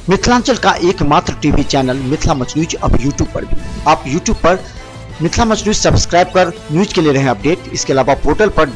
मिथिलांचल का एकमात्र TV channel Mithila Manch news अब यूट्यूब पर भी। आप यूट्यूब पर मिथिला मच न्यूज सब्सक्राइब कर न्यूज के लिए रहें अपडेट। इसके अलावा पोर्टल पर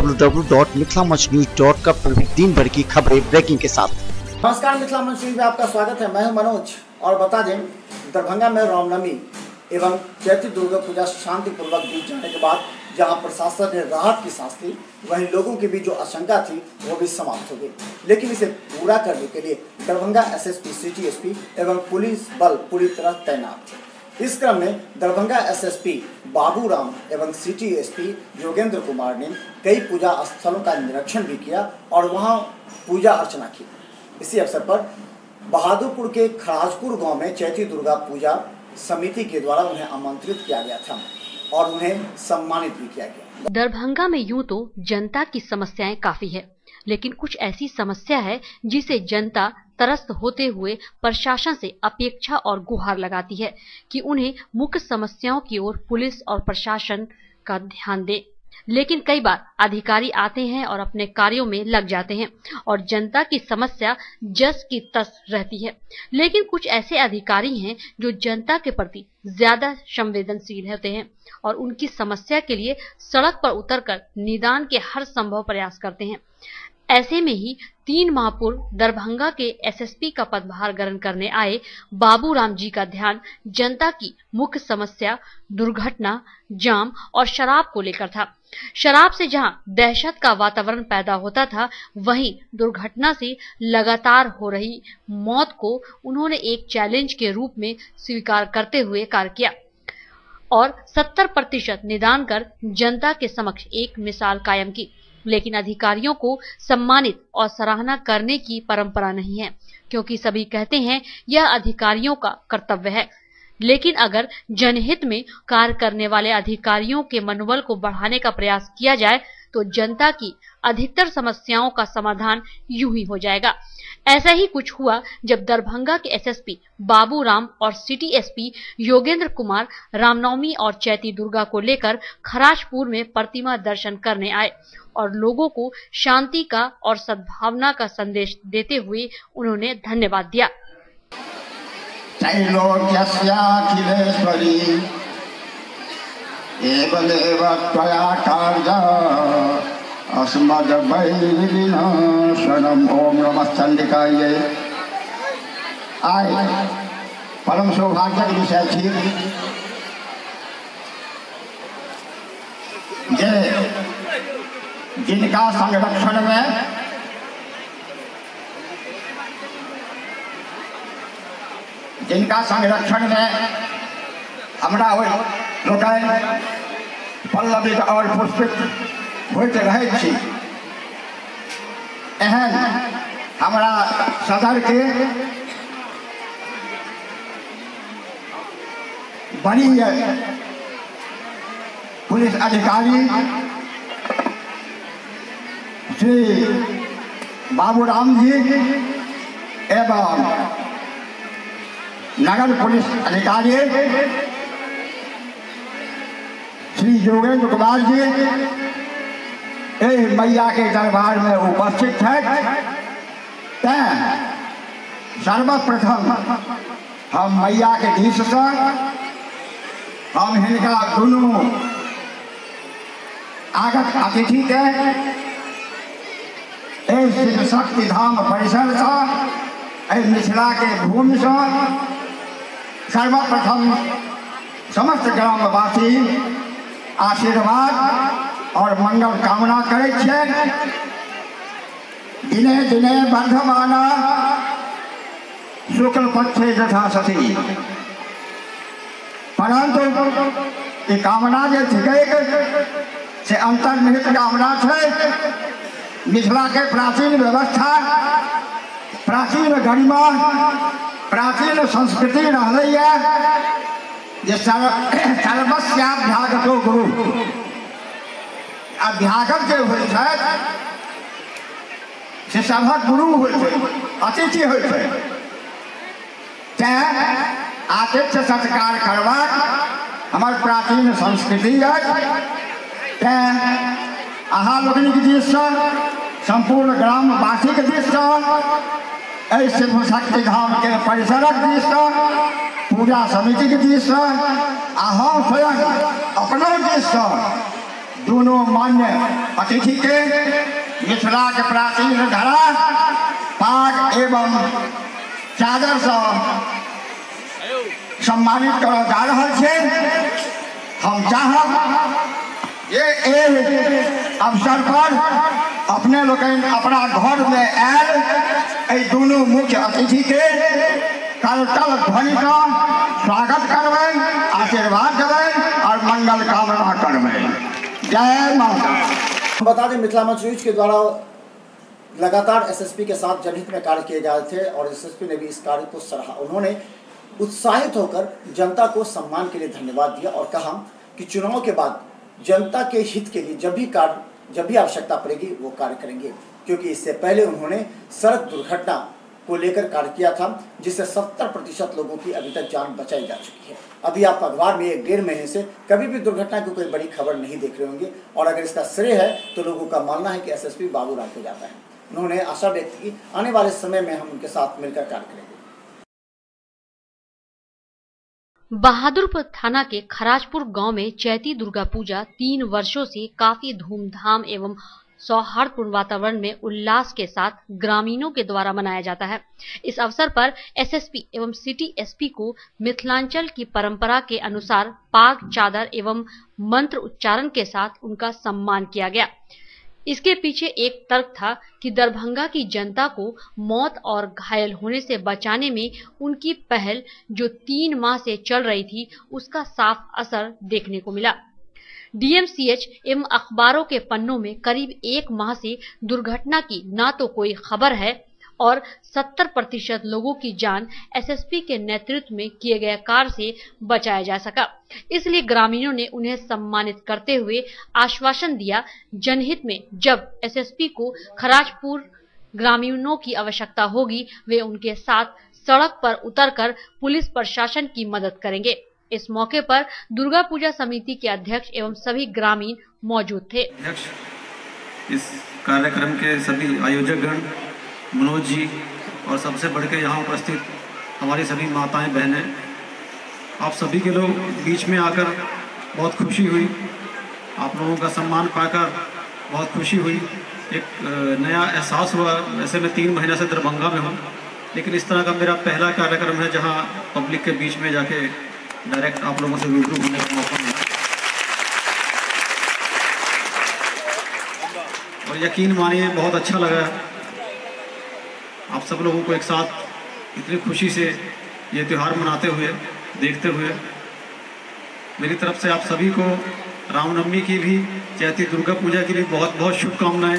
www.mithilamachnews.com पर भी दिन भर की खबरें ब्रेकिंग के साथ। नमस्कार, मिथिला मच न्यूज में आपका स्वागत है। मैं हूं मनोज और बता दें, दरभंगा में रामनवमी एवं चैती दुर्गा पूजा शांतिपूर्वक बीत जाने के बाद जहां प्रशासन ने राहत की सांस ली, वहीं लोगों की भी जो आशंका थी वो भी समाप्त हो गई। लेकिन इसे पूरा करने के लिए दरभंगा एसएसपी, सिटी एसपी एवं पुलिस बल पूरी तरह तैनात थे। इस क्रम में दरभंगा एसएसपी बाबूराम एवं सिटी एसपी योगेंद्र कुमार ने कई पूजा स्थलों का निरीक्षण भी किया और वहां पूजा अर्चना की। इसी अवसर पर बहादुरपुर के खराजपुर गांव में चैती दुर्गा पूजा समिति के द्वारा उन्हें आमंत्रित किया गया था और उन्हें सम्मानित भी किया गया। दरभंगा में यूं तो जनता की समस्याएं काफी है, लेकिन कुछ ऐसी समस्या है जिसे जनता त्रस्त होते हुए प्रशासन से अपेक्षा और गुहार लगाती है कि उन्हें मुख्य समस्याओं की ओर पुलिस और प्रशासन का ध्यान दे। लेकिन कई बार अधिकारी आते हैं और अपने कार्यों में लग जाते हैं और जनता की समस्या जस की तस रहती है। लेकिन कुछ ऐसे अधिकारी हैं जो जनता के प्रति ज्यादा संवेदनशील होते हैं और उनकी समस्या के लिए सड़क पर उतरकर निदान के हर संभव प्रयास करते हैं। ऐसे में ही 3 माह पूर्व दरभंगा के एसएसपी का पदभार ग्रहण करने आए बाबूराम जी का ध्यान जनता की मुख्य समस्या दुर्घटना, जाम और शराब को लेकर था। शराब से जहां दहशत का वातावरण पैदा होता था, वहीं दुर्घटना से लगातार हो रही मौत को उन्होंने एक चैलेंज के रूप में स्वीकार करते हुए कार्य किया और 70% निदान कर जनता के समक्ष एक मिसाल कायम की। लेकिन अधिकारियों को सम्मानित और सराहना करने की परंपरा नहीं है, क्योंकि सभी कहते हैं यह अधिकारियों का कर्तव्य है। लेकिन अगर जनहित में कार्य करने वाले अधिकारियों के मनोबल को बढ़ाने का प्रयास किया जाए तो जनता की अधिकतर समस्याओं का समाधान यूं ही हो जाएगा। ऐसा ही कुछ हुआ जब दरभंगा के एसएसपी बाबूराम और सिटी एसपी योगेंद्र कुमार रामनवमी और चैती दुर्गा को लेकर खराजपुर में प्रतिमा दर्शन करने आए और लोगों को शांति का और सद्भावना का संदेश देते हुए उन्होंने धन्यवाद दिया। त्रैलोक्यस्याखिलेश्वरी एवमेव त्वया कार्यः अस्मद्वैरिविनाशनम्। ओम नमः चंडिकायै। आय परम सौभाग्य के विषय थी जे जिनका संरक्षण में हमरा लोक पल्लवित और पुष्पित होते रहे छी। एहन हमरा सदर के बड़ी पुलिस अधिकारी श्री बाबूराम जी एवं नगर पुलिस अधिकारी श्री योगेंद्र कुमार जी मैया के दरबार में उपस्थित है। सर्वप्रथम हम मैया के दिश से हम हिनका दुनू आगत अतिथि के शिव शक्ति धाम परिसर से मिथिला के भूमि से सर्वप्रथम समस्त ग्रामवासी आशीर्वाद और मंगल कामना करे छे। दिने दिने वर्धमान शुक्ल पक्षे यथा सती। परंतु ये कामना जे से अंतर्निहित कामना है। मिथिला के प्राचीन व्यवस्था, प्राचीन गरिमा, प्राचीन संस्कृति रही है जे सर्वस्याभ्यागतो गुरु। अभ्यागत जो होता है से सभक गुरु होते, अतिथि होते। आतिथ्य सत्कार करवा हमार प्राचीन संस्कृति है। अहाँ लोगन के दिश से संपूर्ण ग्रामवासी के दिश से ऐसे शक्ति धाम के परिसरक दिश पूजा समिति के दिश हम स्वयं अपना दिश दोनों मान्य अतिथि के मिथिला के प्राचीन धरा पाग एवं चादर से सम्मानित करल जा रहा है। हम चाहब ये अवसर पर अपने लोग अपना घर में आयल दोनों मुख्य अतिथि के करतल ध्वनि का स्वागत करबे, आशीर्वाद देवे और मंगल कामना करबे। जय माता। हम बता दें मिथिला मंच न्यूज के द्वारा लगातार एसएसपी के साथ जनहित में कार्य किए जा रहे थे और एसएसपी ने भी इस कार्य को सराहा। उन्होंने उत्साहित होकर जनता को सम्मान के लिए धन्यवाद दिया और कहा कि चुनाव के बाद जनता के हित के लिए जब भी आवश्यकता पड़ेगी वो कार्य करेंगे, क्योंकि इससे पहले उन्होंने सड़क दुर्घटना को लेकर कार्य किया था जिससे 70% लोगों की अभी तक जान बचाई जा चुकी है। अभी आप अखबार में 1-1.5 महीने से कभी भी दुर्घटना की कोई बड़ी खबर नहीं देख रहे होंगे और अगर इसका श्रेय है तो लोगों का मानना है कि एसएसपी बाबूराम को जाता है। उन्होंने आशा व्यक्त की आने वाले समय में हम उनके साथ मिलकर कार्य करेंगे। बहादुरपुर थाना के खराजपुर गांव में चैती दुर्गा पूजा 3 वर्षों से काफी धूमधाम एवं सौहार्दपूर्ण वातावरण में उल्लास के साथ ग्रामीणों के द्वारा मनाया जाता है। इस अवसर पर एसएसपी एवं सिटी एसपी को मिथिलांचल की परंपरा के अनुसार पाग चादर एवं मंत्र उच्चारण के साथ उनका सम्मान किया गया। इसके पीछे एक तर्क था कि दरभंगा की जनता को मौत और घायल होने से बचाने में उनकी पहल जो 3 माह से चल रही थी उसका साफ असर देखने को मिला। डीएमसीएच एवं अखबारों के पन्नों में करीब 1 माह से दुर्घटना की ना तो कोई खबर है और 70% लोगों की जान एसएसपी के नेतृत्व में किए गए कार्य से बचाया जा सका। इसलिए ग्रामीणों ने उन्हें सम्मानित करते हुए आश्वासन दिया जनहित में जब एसएसपी को खराजपुर ग्रामीणों की आवश्यकता होगी वे उनके साथ सड़क पर उतरकर पुलिस प्रशासन की मदद करेंगे। इस मौके पर दुर्गा पूजा समिति के अध्यक्ष एवं सभी ग्रामीण मौजूद थे। इस कार्यक्रम के सभी आयोजकगण मनोज जी और सबसे बढ़ के यहाँ उपस्थित हमारी सभी माताएं बहनें, आप सभी के लोग बीच में आकर बहुत खुशी हुई। आप लोगों का सम्मान पाकर बहुत खुशी हुई। एक नया एहसास हुआ। वैसे मैं 3 महीने से दरभंगा में हूँ, लेकिन इस तरह का मेरा पहला कार्यक्रम है जहाँ पब्लिक के बीच में जाके डायरेक्ट आप लोगों से रूबरू होने का मौका मिला। और यकीन मानिए बहुत अच्छा लगा आप सब लोगों को एक साथ इतनी खुशी से ये त्यौहार मनाते हुए देखते हुए। मेरी तरफ से आप सभी को रामनवमी की भी, चैती दुर्गा पूजा की भी बहुत बहुत शुभकामनाएं।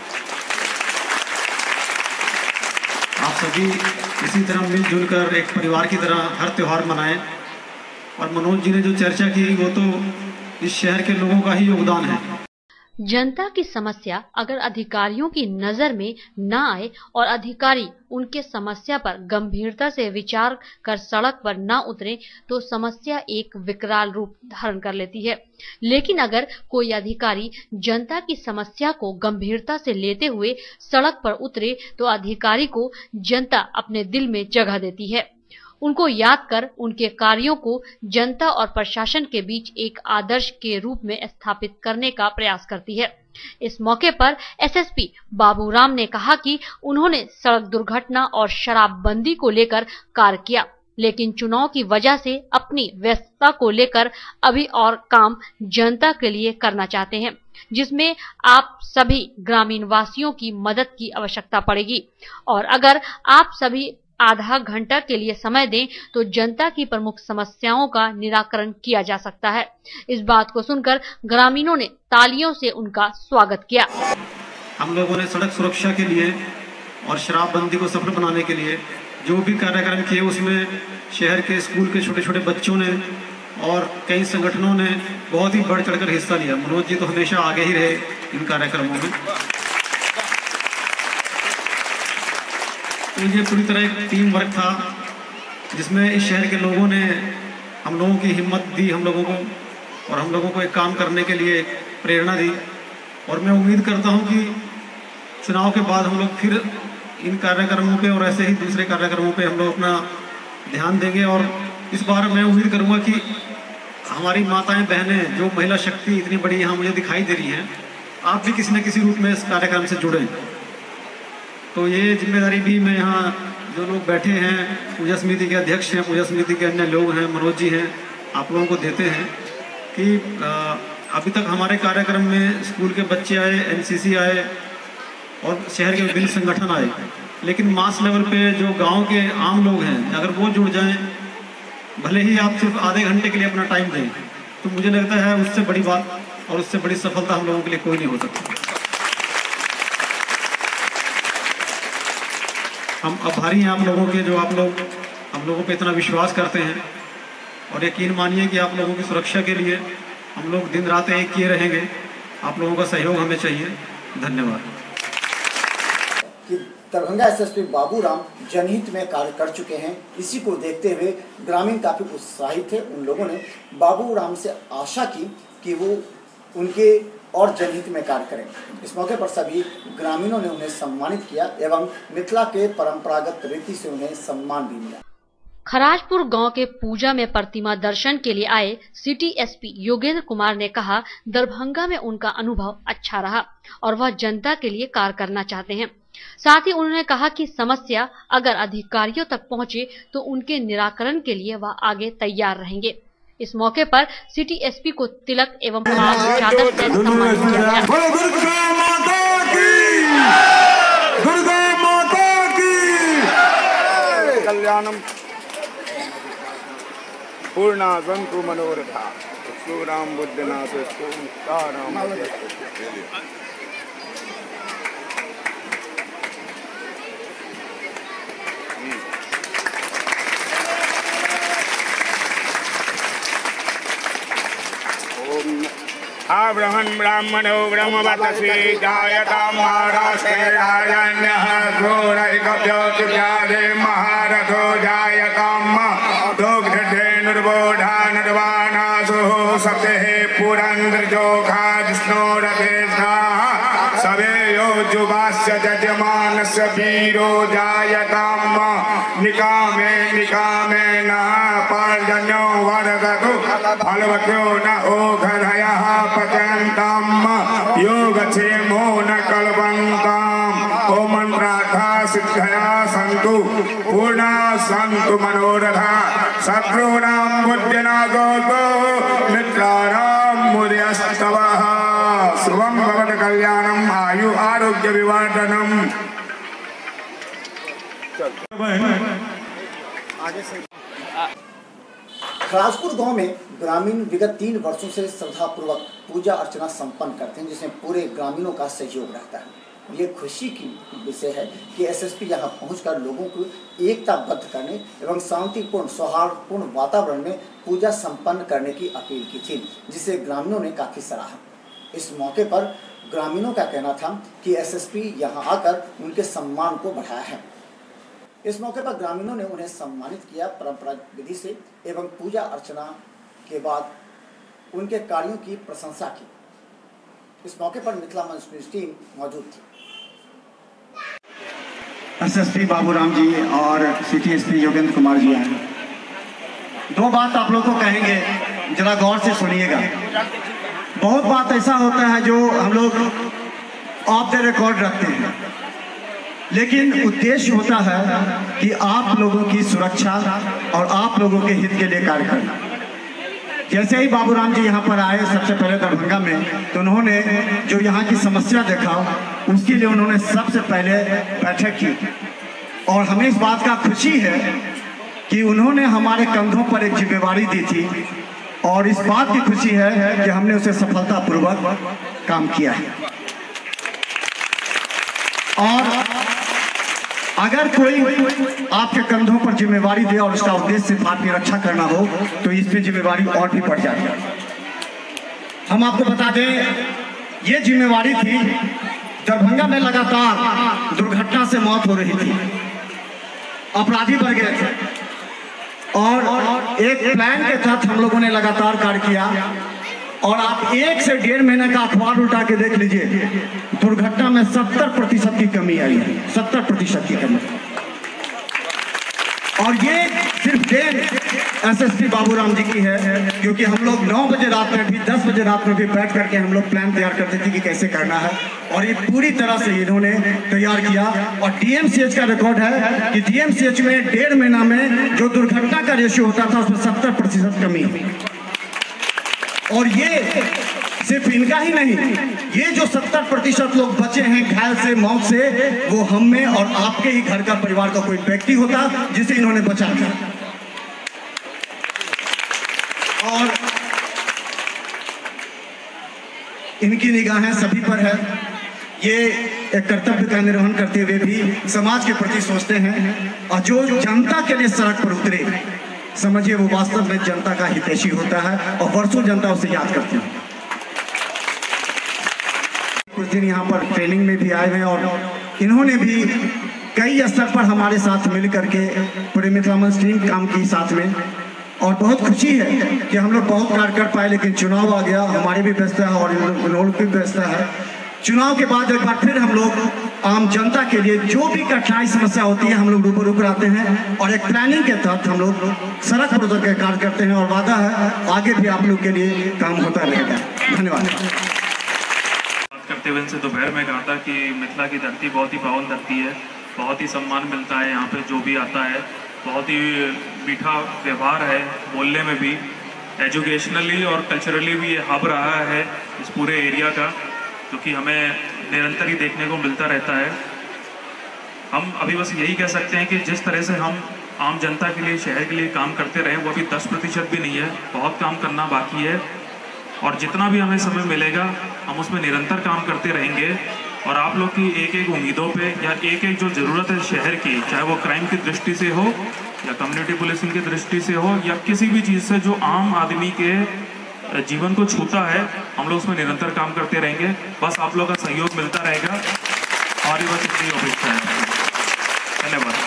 आप सभी इसी तरह मिलजुल कर एक परिवार की तरह हर त्यौहार मनाएं। और मनोज जी ने जो चर्चा की वो तो इस शहर के लोगों का ही योगदान है। जनता की समस्या अगर अधिकारियों की नजर में न आए और अधिकारी उनके समस्या पर गंभीरता से विचार कर सड़क पर न उतरे तो समस्या एक विकराल रूप धारण कर लेती है। लेकिन अगर कोई अधिकारी जनता की समस्या को गंभीरता से लेते हुए सड़क पर उतरे तो अधिकारी को जनता अपने दिल में जगह देती है। उनको याद कर उनके कार्यों को जनता और प्रशासन के बीच एक आदर्श के रूप में स्थापित करने का प्रयास करती है। इस मौके पर एसएसपी बाबूराम ने कहा कि उन्होंने सड़क दुर्घटना और शराबबंदी को लेकर कार्य किया, लेकिन चुनाव की वजह से अपनी व्यस्तता को लेकर अभी और काम जनता के लिए करना चाहते हैं, जिसमें आप सभी ग्रामीण वासियों की मदद की आवश्यकता पड़ेगी। और अगर आप सभी आधा घंटा के लिए समय दें तो जनता की प्रमुख समस्याओं का निराकरण किया जा सकता है। इस बात को सुनकर ग्रामीणों ने तालियों से उनका स्वागत किया। हम लोगों ने सड़क सुरक्षा के लिए और शराबबंदी को सफल बनाने के लिए जो भी कार्यक्रम किए उसमें शहर के स्कूल के छोटे छोटे बच्चों ने और कई संगठनों ने बहुत ही बढ़ चढ़कर हिस्सा लिया। मनोज जी तो हमेशा आगे ही रहे इन कार्यक्रमों में। तो ये पूरी तरह एक टीम वर्क था जिसमें इस शहर के लोगों ने हम लोगों की हिम्मत दी हम लोगों को और हम लोगों को एक काम करने के लिए प्रेरणा दी। और मैं उम्मीद करता हूं कि चुनाव के बाद हम लोग फिर इन कार्यक्रमों पे और ऐसे ही दूसरे कार्यक्रमों पे हम लोग अपना ध्यान देंगे। और इस बार मैं उम्मीद करूँगा कि हमारी माताएं बहनें जो महिला शक्ति इतनी बड़ी यहाँ मुझे दिखाई दे रही हैं, आप भी किसी न किसी रूप में इस कार्यक्रम से जुड़ें। तो ये जिम्मेदारी भी मैं यहाँ जो लोग बैठे हैं, पूजा समिति के अध्यक्ष हैं, पूजा समिति के अन्य लोग हैं, मनोज जी हैं, आप लोगों को देते हैं कि अभी तक हमारे कार्यक्रम में स्कूल के बच्चे आए, एनसीसी आए और शहर के विभिन्न संगठन आए, लेकिन मास लेवल पे जो गांव के आम लोग हैं, अगर वो जुड़ जाएं, भले ही आप सिर्फ आधे घंटे के लिए अपना टाइम दें, तो मुझे लगता है उससे बड़ी बात और उससे बड़ी सफलता हम लोगों के लिए कोई नहीं हो सकती। हम आभारी हैं आप लोगों के, जो आप लोग हम लोगों पे इतना विश्वास करते हैं। और यकीन मानिए कि आप लोगों की सुरक्षा के लिए हम लोग दिन रात एक किए रहेंगे। आप लोगों का सहयोग हमें चाहिए। धन्यवाद। कि दरभंगा एसएसपी बाबूराम जनहित में कार्य कर चुके हैं, इसी को देखते हुए ग्रामीण काफ़ी उत्साहित थे। उन लोगों ने बाबूराम से आशा की कि वो उनके और जनहित में कार्य करें। इस मौके पर सभी ग्रामीणों ने उन्हें सम्मानित किया एवं मिथिला के परंपरागत रीति से उन्हें सम्मान भी मिला। खराजपुर गांव के पूजा में प्रतिमा दर्शन के लिए आए सिटी एसपी योगेंद्र कुमार ने कहा, दरभंगा में उनका अनुभव अच्छा रहा और वह जनता के लिए कार्य करना चाहते हैं। साथ ही उन्होंने कहा कि समस्या अगर अधिकारियों तक पहुंचे तो उनके निराकरण के लिए वह आगे तैयार रहेंगे। इस मौके पर सिटी एसपी को तिलक एवं चादर से सम्मानित किया गया। कल्याणम पूर्णा संतु मनोरथा सुराम बुद्धनाथ सोमकाराम। ब्रह्मण ब्राह्मणो ब्रह्मवतसे जायतां महाराष्ट्रेरायण्यः घोरैकव्योतिव्याधे महारथो जायतां दोग्धेनुर्बोधा निर्वाणासुः सप्तेः पुरन्द्रजोखा जिष्णोरथे सवेयो जुवास्य जजमानस्य वीरो जायतां निकामे निकामे न पर्जन्यो वर्धतु फलवतो न ओघधयः पचन्तां योगक्षेमो न कल्पन्ताम्। ॐ मन्त्रार्था सिद्धया सन्तु पूर्णा सन्तु मनोरथा शत्रूणां बुद्धिनागोतो मित्राणां मुदयस्तवः। शुभं भवतु कल्याणम् आयु आरोग्य विवर्धनम्। खराजपुर गांव में ग्रामीण विगत 3 वर्षों से श्रद्धापूर्वक पूजा अर्चना संपन्न करते हैं, जिसमें पूरे ग्रामीणों का सहयोग रहता है। ये खुशी की विषय है कि एसएसपी यहां पहुंचकर लोगों को एकताबद्ध करने एवं शांतिपूर्ण सौहार्दपूर्ण वातावरण में पूजा संपन्न करने की अपील की थी, जिसे ग्रामीणों ने काफ़ी सराहा। इस मौके पर ग्रामीणों का कहना था कि एसएसपी यहां आकर उनके सम्मान को बढ़ाया है। इस मौके पर ग्रामीणों ने उन्हें सम्मानित किया परंपरागत विधि से एवं पूजा अर्चना के बाद उनके कार्यों की प्रशंसा की। इस मौके पर मिथिला मंच न्यूज़ टीम मौजूद थी। एसएसपी बाबूराम जी और सिटी एसपी योगेंद्र कुमार जी आए। 2 बात आप लोग को कहेंगे, जरा गौर से सुनिएगा। बहुत बात ऐसा होता है जो हम लोग ऑफ द रिकॉर्ड रखते हैं, लेकिन उद्देश्य होता है कि आप लोगों की सुरक्षा और आप लोगों के हित के लिए कार्य करना। जैसे ही बाबूराम जी यहाँ पर आए सबसे पहले दरभंगा में, तो उन्होंने जो यहाँ की समस्या देखा उसके लिए उन्होंने सबसे पहले बैठक की। और हमें इस बात का खुशी है कि उन्होंने हमारे कंधों पर एक जिम्मेवारी दी थी और इस बात की खुशी है कि हमने उसे सफलतापूर्वक काम किया है। और अगर कोई आपके कंधों पर जिम्मेवारी दे और उसका उद्देश्य सिर्फ आपकी रक्षा करना हो, तो इस पे जिम्मेवारी और भी बढ़ जाती है। हम आपको बता दें, ये जिम्मेवारी थी, दरभंगा में लगातार दुर्घटना से मौत हो रही थी, अपराधी बढ़ गए थे और एक प्लान के तहत हम लोगों ने लगातार कार्य किया और आप 1 से 1.5 महीने का अखबार उल्टा के देख लीजिए, दुर्घटना में 70% की कमी आई है, 70% की कमी। और ये सिर्फ देन एसएसपी बाबूराम जी की है, क्योंकि हम लोग 9 बजे रात में भी 10 बजे रात में भी बैठ करके हम लोग प्लान तैयार करते थे कि कैसे करना है, और ये पूरी तरह से इन्होंने तैयार किया। और डीएमसीएच का रिकॉर्ड है कि डीएमसीएच में 1.5 महीना में जो दुर्घटना का रेशियो होता था उसमें 70% कमी। और ये सिर्फ इनका ही नहीं, ये जो 70% लोग बचे हैं घायल से, मौत से, वो हम में और आपके ही घर का परिवार का कोई व्यक्ति होता जिसे इन्होंने बचा दिया। और इनकी निगाहें सभी पर है। ये एक कर्तव्य का निर्वहन करते हुए भी समाज के प्रति सोचते हैं, और जो जनता के लिए सड़क पर उतरे, समझिए वो वास्तव में जनता का हितैषी होता है और वर्षों जनता उसे याद करती है। कुछ दिन यहाँ पर ट्रेनिंग में भी आए हैं और इन्होंने भी कई स्तर पर हमारे साथ मिल करके पूरे मिथिला मंच टीम काम की साथ में, और बहुत खुशी है कि हम लोग बहुत कार्य कर पाए। लेकिन चुनाव आ गया, हमारी भी व्यवस्था है और उन्होंने भी व्यवस्था है। चुनाव के बाद एक बार फिर हम लोग आम जनता के लिए जो भी कठिनाई समस्या होती है हम लोग रूबरू कराते हैं, और एक प्लानिंग के तहत हम लोग सड़क पर उतर कर कार्य करते हैं, और वादा है आगे भी आप लोग के लिए काम होता रहेगा। धन्यवाद। करते हुए इनसे दोपहर में कहा था कि मिथिला की धरती बहुत ही पावन धरती है, बहुत ही सम्मान मिलता है यहाँ पे जो भी आता है, बहुत ही मीठा व्यवहार है, बोलने में भी, एजुकेशनली और कल्चरली भी ये हब रहा है इस पूरे एरिया का, जो कि हमें निरंतर ही देखने को मिलता रहता है। हम अभी बस यही कह सकते हैं कि जिस तरह से हम आम जनता के लिए, शहर के लिए काम करते रहे, वो अभी 10% भी नहीं है, बहुत काम करना बाकी है। और जितना भी हमें समय मिलेगा हम उसमें निरंतर काम करते रहेंगे, और आप लोग की एक एक उम्मीदों पे या एक एक जो ज़रूरत है शहर की, चाहे वो क्राइम की दृष्टि से हो या कम्युनिटी पुलिसिंग की दृष्टि से हो या किसी भी चीज़ से जो आम आदमी के जीवन को छूता है, हम लोग उसमें निरंतर काम करते रहेंगे। बस आप लोग का सहयोग मिलता रहेगा और ये बस इतनी अपेक्षा है। धन्यवाद।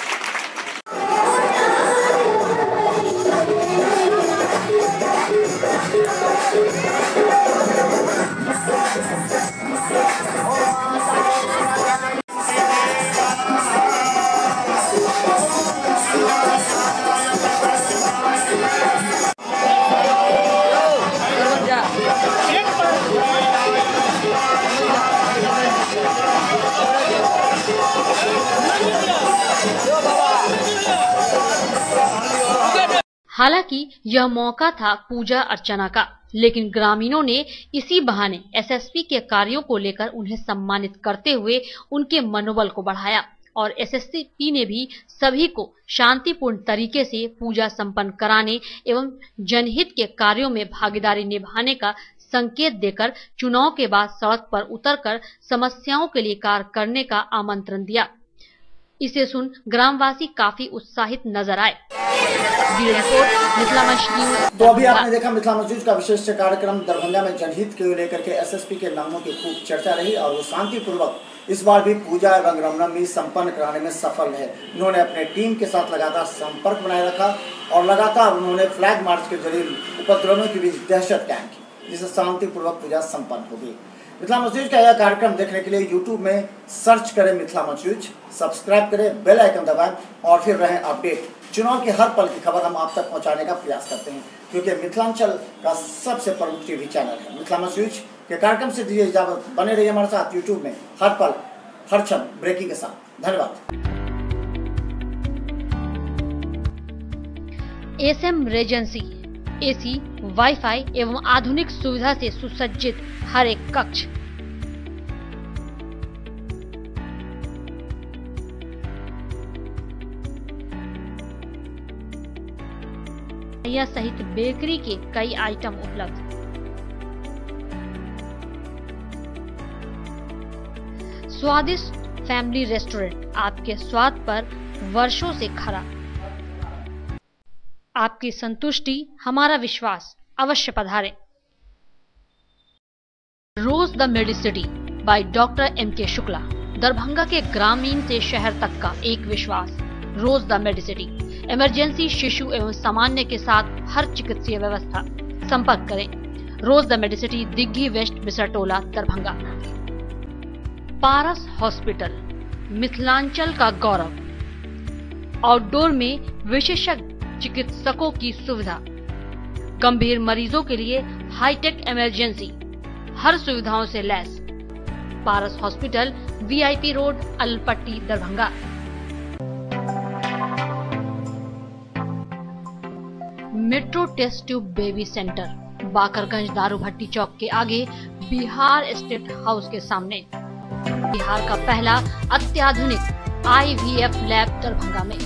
हालांकि यह मौका था पूजा अर्चना का, लेकिन ग्रामीणों ने इसी बहाने एसएसपी के कार्यों को लेकर उन्हें सम्मानित करते हुए उनके मनोबल को बढ़ाया, और एसएसपी ने भी सभी को शांतिपूर्ण तरीके से पूजा संपन्न कराने एवं जनहित के कार्यों में भागीदारी निभाने का संकेत देकर चुनाव के बाद सड़क पर उतरकर समस्याओं के लिए कार्य करने का आमंत्रण दिया। इसे सुन ग्रामवासी काफी उत्साहित नजर आए। तो अभी आपने देखा मिथिला मंच न्यूज का विशेष कार्यक्रम दरभंगा में जनहित को लेकर के एसएसपी के नामों की खूब चर्चा रही, और वो शांतिपूर्वक इस बार भी पूजा एवं रामनवमी संपन्न कराने में सफल रहे। उन्होंने अपने टीम के साथ लगातार संपर्क बनाए रखा और लगातार उन्होंने फ्लैग मार्च के जरिए उपद्रवियों के बीच दहशत कायम की, जिससे शांतिपूर्वक पूजा संपन्न होगी। मिथिला मंच न्यूज का यह कार्यक्रम देखने के लिए यूट्यूब में सर्च करें मिथिला मंच न्यूज, सब्सक्राइब करें, बेल आइकन दबाएं और फिर रहें अपडेट। चुनाव की हर पल की खबर हम आप तक पहुंचाने का प्रयास करते हैं, क्योंकि मिथिलांचल का सबसे प्रमुख टीवी चैनल है मिथिला मंच न्यूज के कार्यक्रम से दीजिए इजाजत। बने रहिए हमारे साथ यूट्यूब में हर पल हर क्षण ब्रेकिंग के साथ। धन्यवाद। एसएम रेजेंसी, एसी, वाईफाई एवं आधुनिक सुविधा से सुसज्जित हर एक कक्ष, सहित बेकरी के कई आइटम उपलब्ध। स्वादिष्ट फैमिली रेस्टोरेंट आपके स्वाद पर वर्षों से खरा। आपकी संतुष्टि हमारा विश्वास, अवश्य पधारें। Rose the Medicity by doctor MK Shukla, Darbhanga के ग्रामीण से शहर तक का एक विश्वास। रोज द मेडिसिटी, इमरजेंसी, शिशु एवं सामान्य के साथ हर चिकित्सीय व्यवस्था। संपर्क करें rose the Medicity, Digghi west, Misartola, Darbhanga. Paras hospital, Mithilanchal का गौरव। आउटडोर में विशेषज्ञ चिकित्सकों की सुविधा, गंभीर मरीजों के लिए हाईटेक इमरजेंसी, हर सुविधाओं से लैस। Paras hospital, VIP road, Alpatti, Darbhanga. Metro test tube baby centre, Bakarganj दारू भट्टी चौक के आगे, बिहार स्टेट हाउस के सामने। बिहार का पहला अत्याधुनिक IVF लैब दरभंगा में।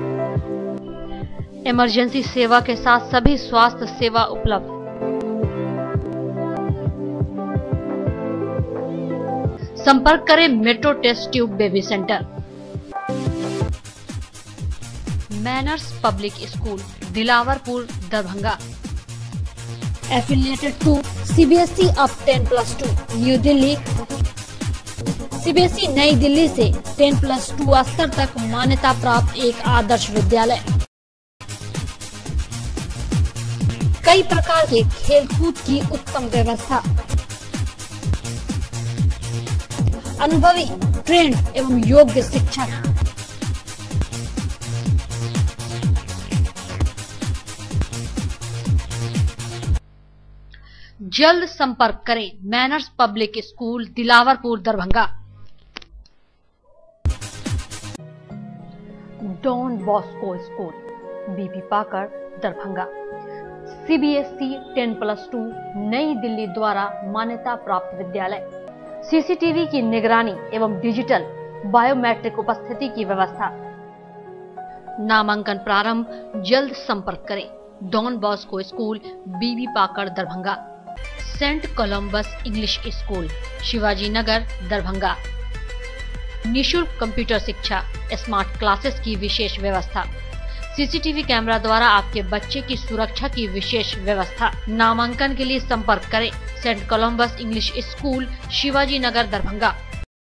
इमरजेंसी सेवा के साथ सभी स्वास्थ्य सेवा उपलब्ध। संपर्क करें metro test tube baby centre. Manners public school, Dilawarpur, Darbhanga. Affiliated to CBSE of 10+2, new Delhi. CBSE नई दिल्ली से 10+2 स्तर तक मान्यता प्राप्त एक आदर्श विद्यालय। कई प्रकार के खेलकूद की उत्तम व्यवस्था, अनुभवी ट्रेंड एवं योग्य शिक्षक। जल्द संपर्क करें manners public school, Dilawarpur, Darbhanga. Don Bosco school, BP Pakar, Darbhanga. CBSE 10+2 नई दिल्ली द्वारा मान्यता प्राप्त विद्यालय। CCTV की निगरानी एवं डिजिटल बायोमेट्रिक उपस्थिति की व्यवस्था। नामांकन प्रारंभ, जल्द संपर्क करें। Don Bosco school, BP Pakar, Darbhanga. Saint Columbus English school, Shivaji Nagar, Darbhanga. निशुल्क कंप्यूटर शिक्षा, स्मार्ट क्लासेस की विशेष व्यवस्था। CCTV कैमरा द्वारा आपके बच्चे की सुरक्षा की विशेष व्यवस्था। नामांकन के लिए संपर्क करें saint Columbus English school, Shivaji Nagar, Darbhanga.